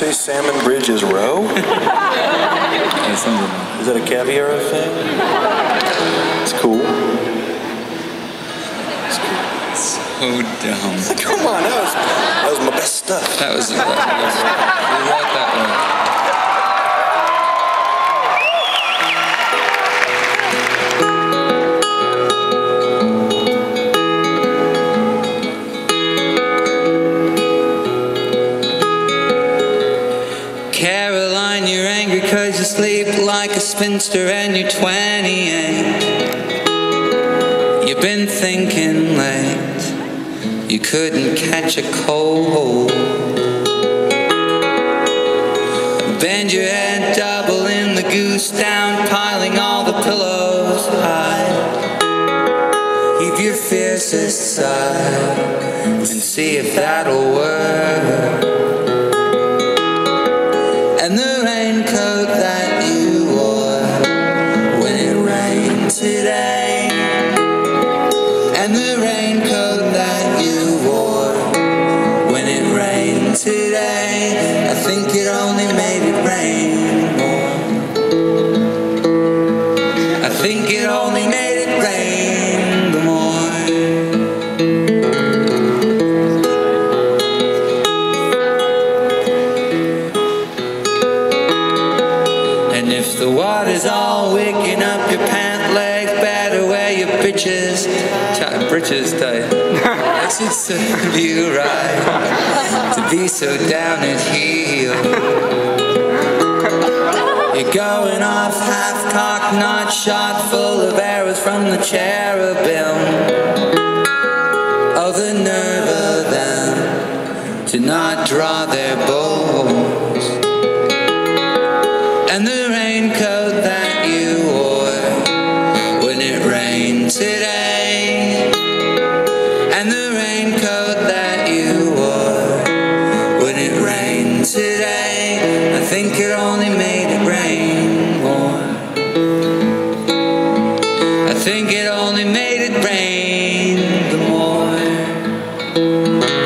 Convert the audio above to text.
Say Salmon Bridges Row? Is that a caviar thing? It's cool. It's cool. So dumb. Come on, that was my best stuff. That was you wrote that one. Caroline, you're angry 'cause you sleep like a spinster and you're 28. You've been thinking late, you couldn't catch a cold. Bend your head double in the goose down, piling all the pillows high. Heave your fiercest sigh and see if that'll work. And the raincoat that you wore when it rained today. And the raincoat that you wore when it rained today. I think it only made it rain more. I think it only made it rain the more. And if the water's all wicking up your pant leg, better wear your britches tight. That should serve you right to be so down at heel. You're going off half-cocked, not shot, full of arrows from the cherubim. Oh, the nerve of them to not draw their bows. And the raincoat that you wore when it rained today. And the raincoat that you wore when it rained today. I think it only made it rain more. I think it only made it rain the more.